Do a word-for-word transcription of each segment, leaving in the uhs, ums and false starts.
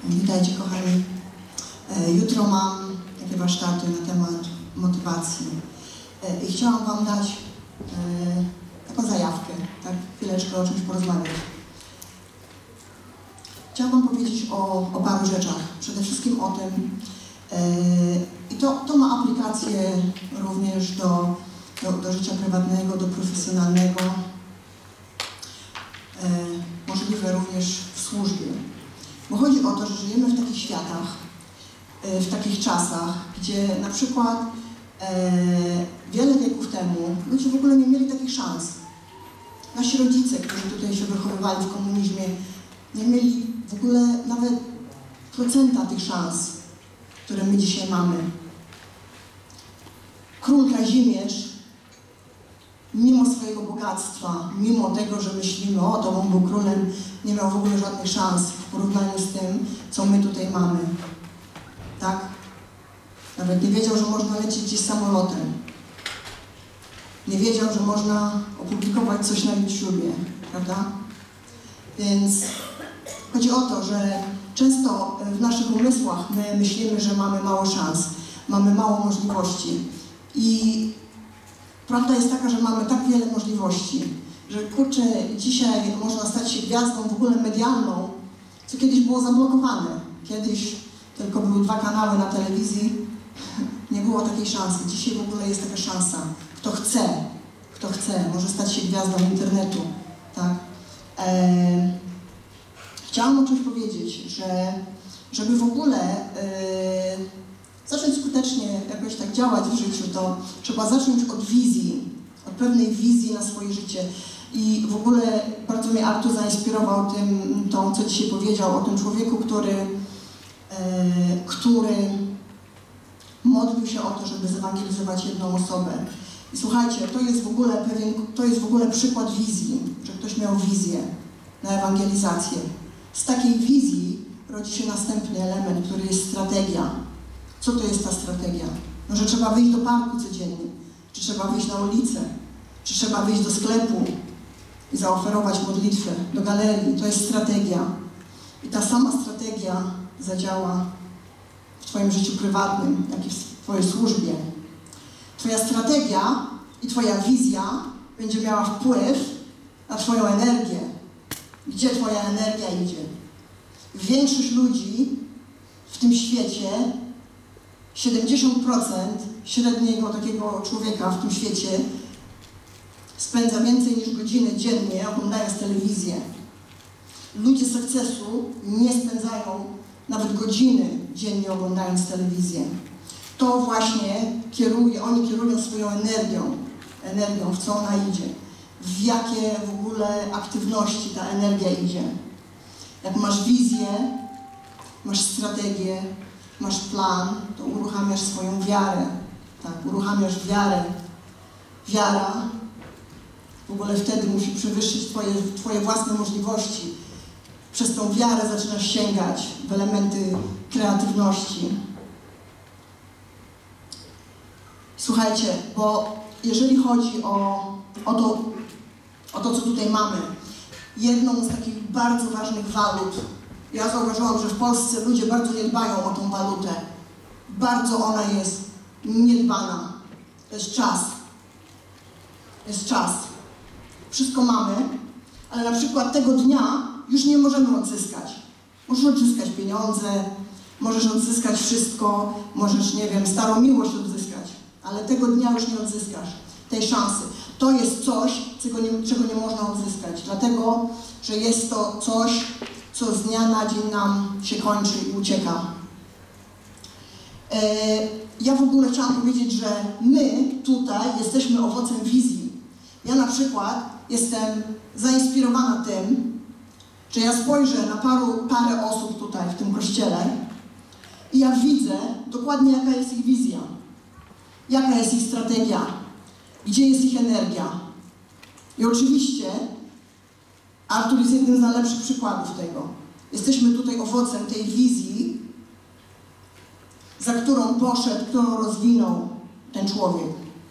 Witajcie kochani. Jutro mam takie warsztaty na temat motywacji i chciałam Wam dać taką zajawkę, tak, chwileczkę o czymś porozmawiać. Chciałam Wam powiedzieć o, o paru rzeczach. Przede wszystkim o tym, i to, to ma aplikację również do, do, do życia prywatnego, do profesjonalnego, możliwe również w służbie. Bo chodzi o to, że żyjemy w takich światach, w takich czasach, gdzie na przykład e, wiele wieków temu ludzie w ogóle nie mieli takich szans. Nasi rodzice, którzy tutaj się wychowywali w komunizmie, nie mieli w ogóle nawet procenta tych szans, które my dzisiaj mamy. Król Kazimierz, mimo swojego bogactwa, mimo tego, że myślimy, o, to on był królem, nie miał w ogóle żadnych szans w porównaniu z tym, co my tutaj mamy. Tak? Nawet nie wiedział, że można lecieć gdzieś samolotem. Nie wiedział, że można opublikować coś na YouTubie, prawda? Więc chodzi o to, że często w naszych umysłach my myślimy, że mamy mało szans, mamy mało możliwości. I prawda jest taka, że mamy tak wiele możliwości, że kurczę, dzisiaj można stać się gwiazdą w ogóle medialną, co kiedyś było zablokowane. Kiedyś tylko były dwa kanały na telewizji, nie było takiej szansy. Dzisiaj w ogóle jest taka szansa. Kto chce, kto chce, może stać się gwiazdą internetu. Tak? Eee, chciałam o czymś powiedzieć, że żeby w ogóle e, zacząć skutecznie jakoś tak działać w życiu, to trzeba zacząć od wizji, od pewnej wizji na swoje życie. I w ogóle bardzo mnie Artur zainspirował tym, tą, co dzisiaj powiedział o tym człowieku, który, e, który modlił się o to, żeby zewangelizować jedną osobę. I słuchajcie, to jest w ogóle pewien, to jest w ogóle przykład wizji, że ktoś miał wizję na ewangelizację. Z takiej wizji rodzi się następny element, który jest strategia. Co to jest ta strategia? No, że trzeba wyjść do parku codziennie, czy trzeba wyjść na ulicę, czy trzeba wyjść do sklepu i zaoferować modlitwę, do galerii. To jest strategia. I ta sama strategia zadziała w Twoim życiu prywatnym, jak i w Twojej służbie. Twoja strategia i Twoja wizja będzie miała wpływ na Twoją energię. Gdzie Twoja energia idzie? Większość ludzi w tym świecie, siedemdziesiąt procent średniego takiego człowieka w tym świecie spędza więcej niż godziny dziennie oglądając telewizję. Ludzie sukcesu nie spędzają nawet godziny dziennie oglądając telewizję. To właśnie kieruje, oni kierują swoją energią, energią, w co ona idzie, w jakie w ogóle aktywności ta energia idzie. Jak masz wizję, masz strategię, masz plan, to uruchamiasz swoją wiarę, tak, uruchamiasz wiarę. Wiara w ogóle wtedy musi przewyższyć twoje, twoje własne możliwości. Przez tą wiarę zaczynasz sięgać w elementy kreatywności. Słuchajcie, bo jeżeli chodzi o, o, to, o to, co tutaj mamy, jedną z takich bardzo ważnych walut, ja zauważyłam, że w Polsce ludzie bardzo nie dbają o tą walutę. Bardzo ona jest niedbana. To jest czas. To jest czas. Wszystko mamy, ale na przykład tego dnia już nie możemy odzyskać. Możesz odzyskać pieniądze, możesz odzyskać wszystko, możesz, nie wiem, starą miłość odzyskać, ale tego dnia już nie odzyskasz, tej szansy. To jest coś, czego nie, czego nie można odzyskać, dlatego, że jest to coś, co z dnia na dzień nam się kończy i ucieka. E, ja w ogóle chciałam powiedzieć, że my tutaj jesteśmy owocem wizji. Ja na przykład jestem zainspirowana tym, że ja spojrzę na paru, parę osób tutaj w tym kościele i ja widzę dokładnie, jaka jest ich wizja, jaka jest ich strategia, gdzie jest ich energia. I oczywiście Artur jest jednym z najlepszych przykładów tego. Jesteśmy tutaj owocem tej wizji, za którą poszedł, którą rozwinął ten człowiek.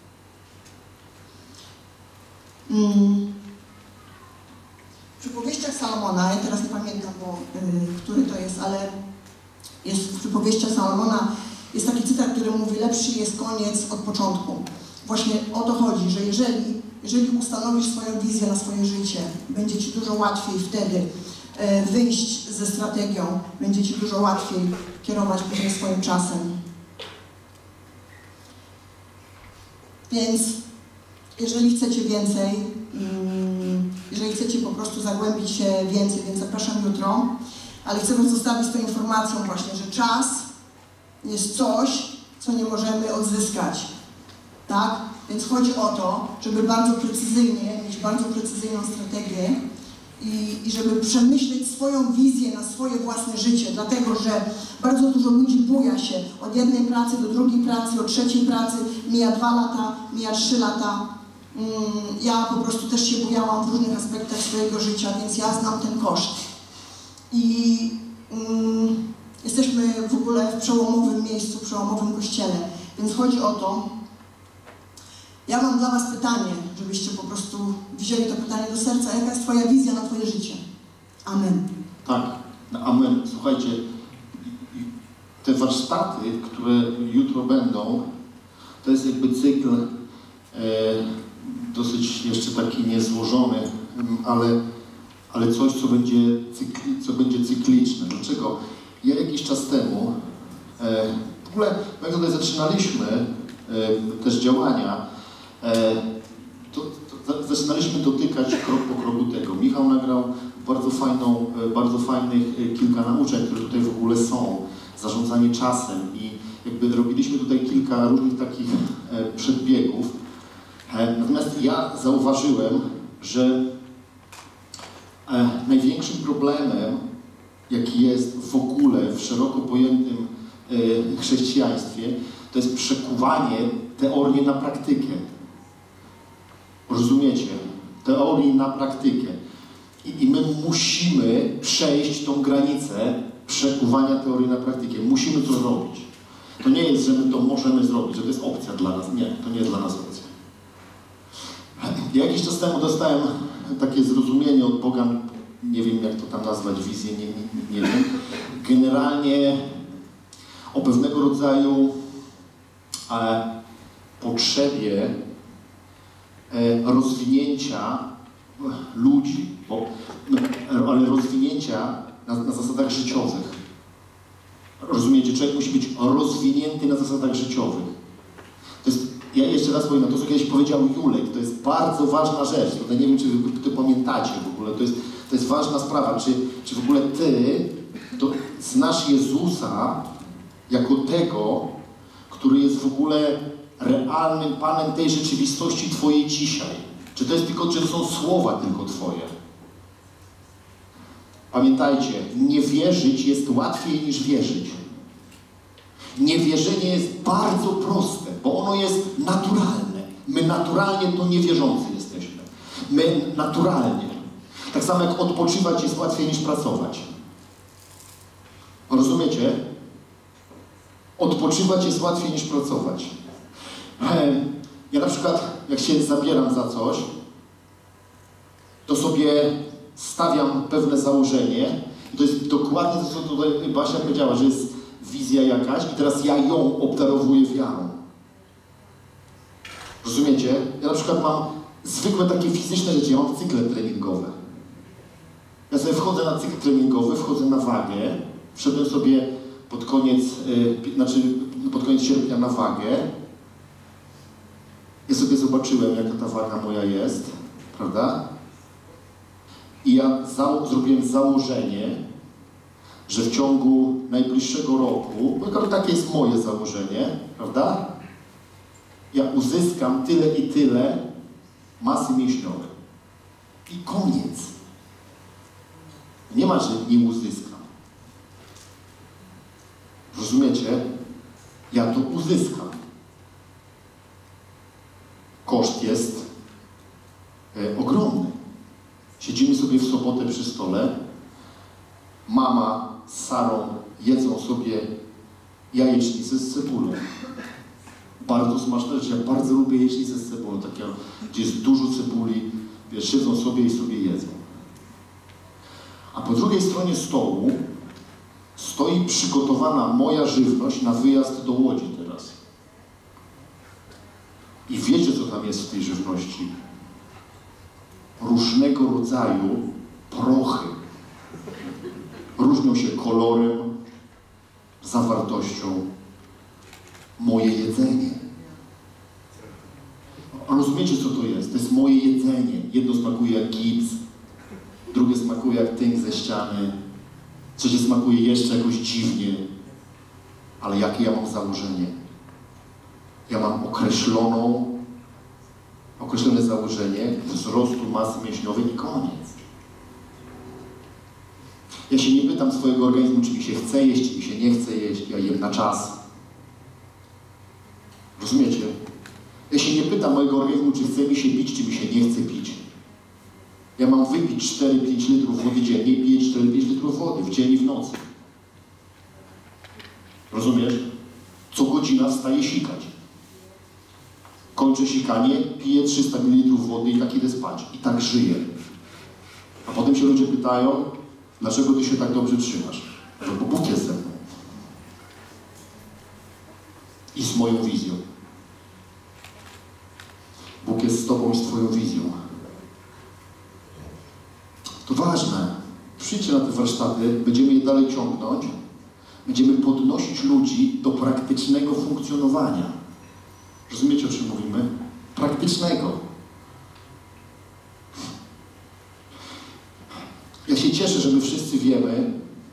Hmm. Przypowieściach Salomona, ja teraz nie pamiętam, bo, y, który to jest, ale Jest w przypowieściach Salomona, jest taki cytat, który mówi, lepszy jest koniec od początku. Właśnie o to chodzi, że jeżeli, jeżeli ustanowisz swoją wizję na swoje życie, będzie Ci dużo łatwiej wtedy e, wyjść ze strategią, będzie Ci dużo łatwiej kierować później swoim czasem. Więc jeżeli chcecie więcej, mm, jeżeli chcecie po prostu zagłębić się więcej, więc zapraszam jutro, ale chcę Was zostawić z tą informacją właśnie, że czas jest coś, co nie możemy odzyskać, tak? Więc chodzi o to, żeby bardzo precyzyjnie, mieć bardzo precyzyjną strategię i, i żeby przemyśleć swoją wizję na swoje własne życie, dlatego że bardzo dużo ludzi buja się od jednej pracy do drugiej pracy, od trzeciej pracy, mija dwa lata, mija trzy lata. Ja po prostu też się bujałam w różnych aspektach swojego życia, więc ja znam ten koszt. I um, jesteśmy w ogóle w przełomowym miejscu, w przełomowym kościele, więc chodzi o to, ja mam dla Was pytanie, żebyście po prostu wzięli to pytanie do serca. Jaka jest Twoja wizja na Twoje życie? Amen. Tak, amen. Słuchajcie, te warsztaty, które jutro będą, to jest jakby cykl e, dosyć jeszcze taki niezłożony, ale, ale coś, co będzie, cykli, co będzie cykliczne. Dlaczego? Ja jakiś czas temu, e, w ogóle jak tutaj zaczynaliśmy e, też działania, e, to, to zaczynaliśmy dotykać krok po kroku tego. Michał nagrał bardzo fajną, bardzo fajnych kilka nauczeń, które tutaj w ogóle są. Zarządzanie czasem i jakby robiliśmy tutaj kilka różnych takich e, przedbiegów. E, natomiast ja zauważyłem, że e, największym problemem, jaki jest w ogóle w szeroko pojętym e, chrześcijaństwie, to jest przekuwanie teorii na praktykę. Rozumiecie? Teorii na praktykę. I, I my musimy przejść tą granicę przekuwania teorii na praktykę. Musimy to robić. To nie jest, że my to możemy zrobić, że to jest opcja dla nas. Nie, to nie jest dla nas opcja. Ja jakiś czas temu dostałem takie zrozumienie od Boga, nie wiem jak to tam nazwać, wizję, nie, nie, nie wiem. Generalnie o pewnego rodzaju e, potrzebie e, rozwinięcia ludzi, bo, ale rozwinięcia na, na zasadach życiowych. Rozumiecie? Człowiek musi być rozwinięty na zasadach życiowych. To jest, ja jeszcze raz powiem, to co kiedyś powiedział Julek, to jest bardzo ważna rzecz. Tutaj nie wiem, czy wy to pamiętacie w ogóle. To jest, to jest ważna sprawa. Czy, czy w ogóle ty to znasz Jezusa jako tego, który jest w ogóle realnym Panem tej rzeczywistości twojej dzisiaj? Czy to jest tylko, czy to są słowa tylko twoje? Pamiętajcie, nie wierzyć jest łatwiej niż wierzyć. Niewierzenie jest bardzo proste, bo ono jest naturalne. My naturalnie to niewierzący jesteśmy. My naturalnie. Tak samo jak odpoczywać jest łatwiej niż pracować. Rozumiecie? Odpoczywać jest łatwiej niż pracować. Ja na przykład, jak się zabieram za coś, to sobie stawiam pewne założenie i to jest dokładnie to, co tutaj Basia powiedziała, że jest wizja jakaś i teraz ja ją obdarowuję wiarą. Rozumiecie? Ja na przykład mam zwykłe takie fizyczne rzeczy, ja mam cykle treningowe. Ja sobie wchodzę na cykl treningowy, wchodzę na wagę, wszedłem sobie pod koniec, yy, znaczy pod koniec sierpnia na wagę. Ja sobie zobaczyłem, jaka ta waga moja jest, prawda? I ja za, zrobiłem założenie, że w ciągu najbliższego roku, bo takie jest moje założenie, prawda? Ja uzyskam tyle i tyle masy mięśniowej. I koniec. Nie ma, że nie uzyskam. Rozumiecie? Ja to uzyskam. Koszt jest e, ogromny. Siedzimy sobie w sobotę przy stole, mama z Sarą jedzą sobie jajecznicę z cebulą. Bardzo smaczne rzeczy. Ja bardzo lubię jajecznicę z cebulą, takie, gdzie jest dużo cebuli, wiesz, siedzą sobie i sobie jedzą. A po drugiej stronie stołu stoi przygotowana moja żywność na wyjazd do Łodzi teraz. I wiecie, co tam jest w tej żywności? Różnego rodzaju prochy. Różnią się kolorem, zawartością. Moje jedzenie. Rozumiecie, co to jest? To jest moje jedzenie. Jedno smakuje jak gips, drugie smakuje jak tynk ze ściany, trzecie smakuje jeszcze jakoś dziwnie. Ale jakie ja mam założenie? Ja mam określoną, określone założenie wzrostu masy mięśniowej i koniec. Ja się nie pytam swojego organizmu, czy mi się chce jeść, czy mi się nie chce jeść. Ja jem na czas. Rozumiecie? Ja się nie pytam mojego organizmu, czy chce mi się pić, czy mi się nie chce pić. Ja mam wypić cztery pięć litrów wody dziennie i piję cztery pięć litrów wody w dzień i w nocy. Rozumiesz? Co godzina wstaję sikać. Kończę sikanie, piję trzysta mililitrów wody i tak idę spać. I tak żyję. A potem się ludzie pytają, dlaczego ty się tak dobrze trzymasz? No bo Bóg jest ze mną. I z moją wizją. Bóg jest z tobą i z twoją wizją. To ważne. Przyjdźcie na te warsztaty, będziemy je dalej ciągnąć. Będziemy podnosić ludzi do praktycznego funkcjonowania. Rozumiecie, o czym mówimy? Praktycznego. Ja się cieszę, że my wszyscy wiemy,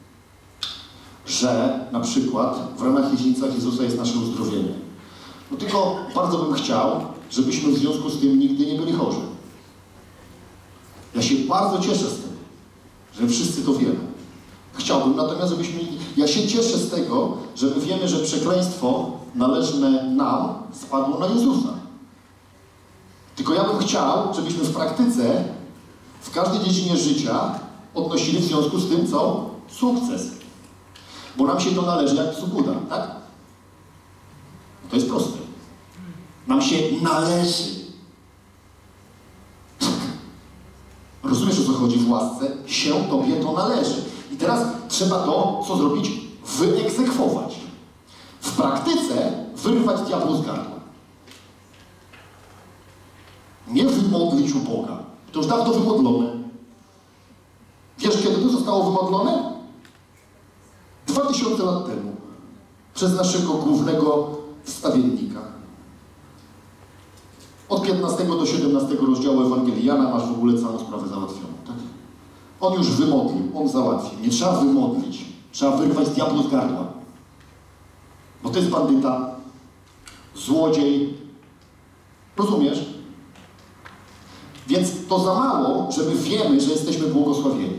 że na przykład w ramach Jeźdźca Jezusa jest nasze uzdrowienie. No tylko bardzo bym chciał, żebyśmy w związku z tym nigdy nie byli chorzy. Ja się bardzo cieszę z tym, że wszyscy to wiemy. Chciałbym natomiast, żebyśmy... Ja się cieszę z tego, że my wiemy, że przekleństwo należne nam spadło na Jezusa. Tylko ja bym chciał, żebyśmy w praktyce, w każdej dziedzinie życia odnosili w związku z tym, co? Sukces. Bo nam się to należy jak psu Buda, tak? To jest proste. Nam się należy. Rozumiesz, o co chodzi w łasce? Się tobie to należy. I teraz trzeba to, co zrobić? Wyegzekwować. W praktyce wyrwać diabłu z gardła. Nie wymodlić u Boga. To już dawno wymodlone. Wiesz, kiedy to zostało wymodlone? Dwa tysiące lat temu. Przez naszego głównego wstawiennika. Od piętnastego do siedemnastego rozdziału Ewangelii Jana masz w ogóle całą sprawę załatwioną. Tak? On już wymodlił, on załatwił. Nie trzeba wymodlić. Trzeba wyrwać diabłu z gardła. Bo to jest bandyta, złodziej. Rozumiesz? Więc to za mało, że my wiemy, że jesteśmy błogosławieni.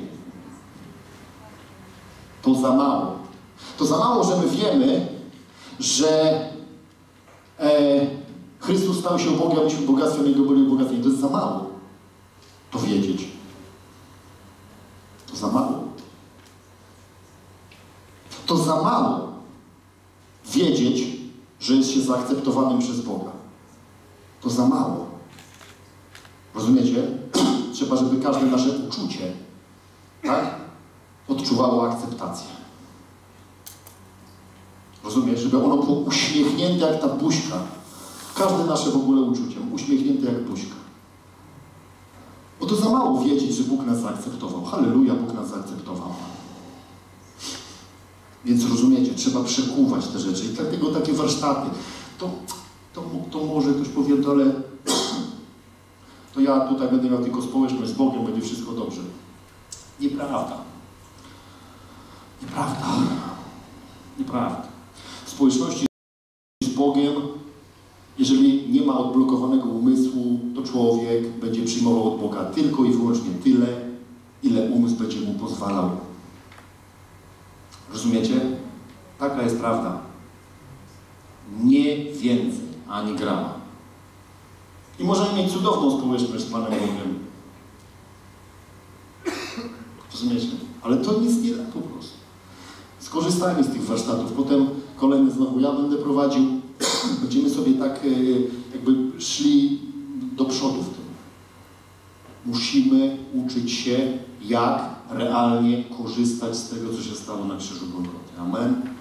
To za mało. To za mało, że my wiemy, że e, Chrystus stał się Bogiem, a myśmy bogactwem Jego byli ubogaceni. To jest za mało. To wiedzieć. To za mało. To za mało wiedzieć, że jest się zaakceptowanym przez Boga. To za mało. Rozumiecie? Trzeba, żeby każde nasze uczucie, tak, odczuwało akceptację. Rozumiesz? Żeby ono było uśmiechnięte jak ta buźka. Każde nasze w ogóle uczucie, uśmiechnięte jak buźka. Bo to za mało wiedzieć, że Bóg nas zaakceptował. Halleluja, Bóg nas zaakceptował. Więc rozumiecie, trzeba przekuwać te rzeczy. I dlatego takie warsztaty. To, to, to może ktoś powie, to ale to ja tutaj będę miał tylko społeczność z Bogiem, będzie wszystko dobrze. Nieprawda. Nieprawda. Nieprawda. W społeczności z Bogiem, jeżeli nie ma odblokowanego umysłu, to człowiek będzie przyjmował od Boga tylko i wyłącznie tyle, ile umysł będzie mu pozwalał. Rozumiecie? Taka jest prawda. Nie więcej, ani grama. I możemy mieć cudowną społeczność z Panem Bogiem. Rozumiecie? Ale to nic nie da po prostu. Skorzystajmy z tych warsztatów. Potem kolejny znowu ja będę prowadził. Będziemy sobie tak jakby szli do przodu w tym. Musimy uczyć się, jak realnie korzystać z tego, co się stało na krzyżu Golgoty. Amen.